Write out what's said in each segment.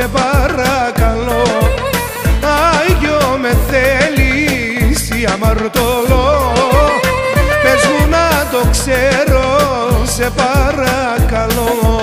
σε παρακαλώ. Άγιο με θέλεις ή αμαρτωλό, πες μου να το ξέρω, σε παρακαλώ.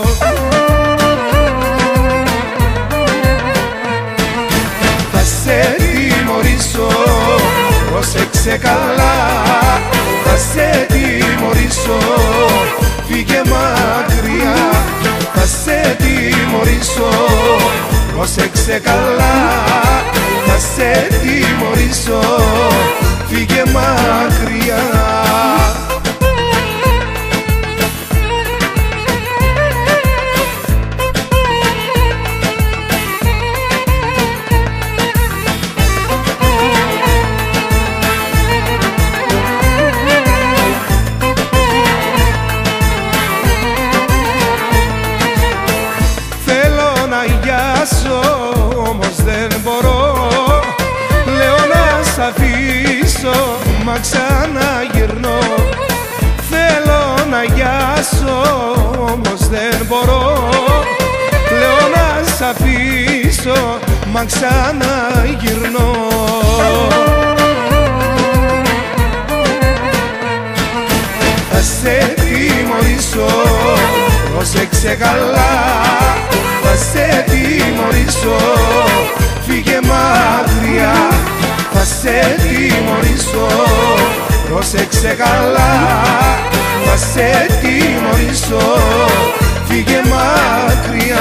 Θα σε τιμωρήσω, πρόσεξε καλά. Θα σε τιμωρήσω, φύγε μακριά. Θα σε τιμωρήσω, πρόσεξε καλά. Θα σε τιμωρήσω, φύγε μακριά. Όμως δεν μπορώ, λέω να σ' αφήσω, μα ξαναγυρνώ. Θέλω να γιάσω, όμως δεν μπορώ, λέω να σ' αφήσω, μα ξαναγυρνώ. Θα σε τιμωρήσω, πρόσεξε καλά. Θα σε τιμωρήσω, φύγε μακριά. Θα σε τιμωρήσω, πρόσεξε καλά. Θα σε τιμωρήσω, φύγε μακριά.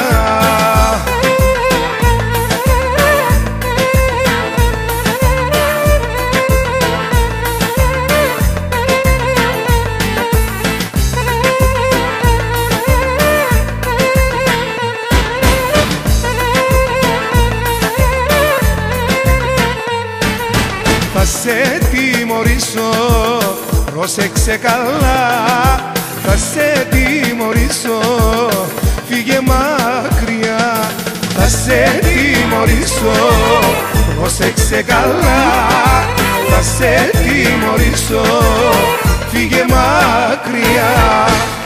Θα σε τιμωρήσω, πρόσεξε καλά. Θα σε τιμωρήσω, φύγε μακριά. Θα σε τιμωρήσω, πρόσεξε καλά. Θα σε τιμωρήσω, φύγε μακριά.